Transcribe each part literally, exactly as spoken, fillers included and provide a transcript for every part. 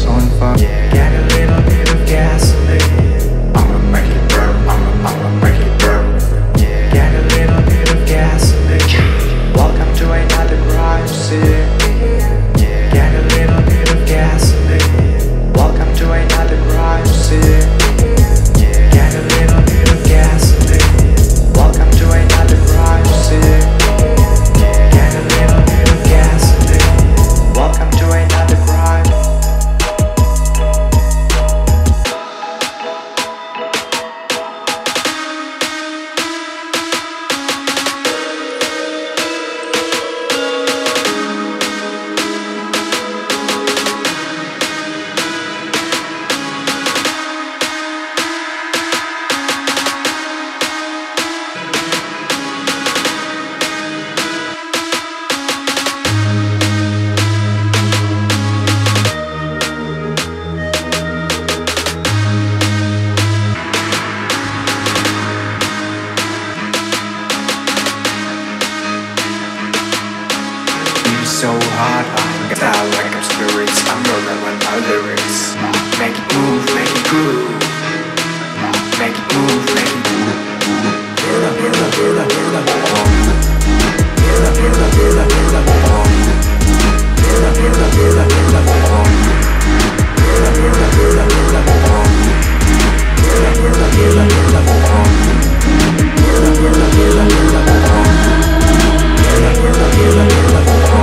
on fire. Get a little bit of gasoline. I'ma make it burn, I'ma, I'ma make it burn. Get a little bit of gasoline. Welcome to another crime scene. Get a little bit of gasoline. Welcome to another crime scene. Get a little bit of gasoline. Welcome to another crime scene. Get a little bit of gasoline. Welcome to another crime. So hard, I'm down like I'm spirits. I'm rolling with my lyrics. Make it move, make it groove. Make it move, make it move. Burla, burla, burla, burla, burla. Burla, burla, burla, burla, burla. Burla, burla, burla, burla, burla. Burla, burla, burla, burla, burla. Burla, burla, burla, burla, burla. Burla, burla, burla, burla, burla. Burla, burla, burla, burla, burla.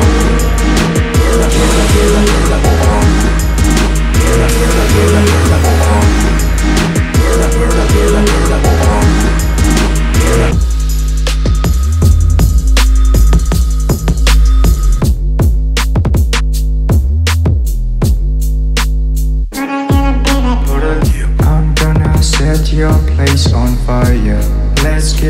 I'm gonna set your place on fire. Let's get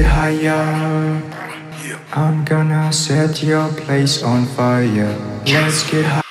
higher. I'm gonna set your place on fire. Let's get higher.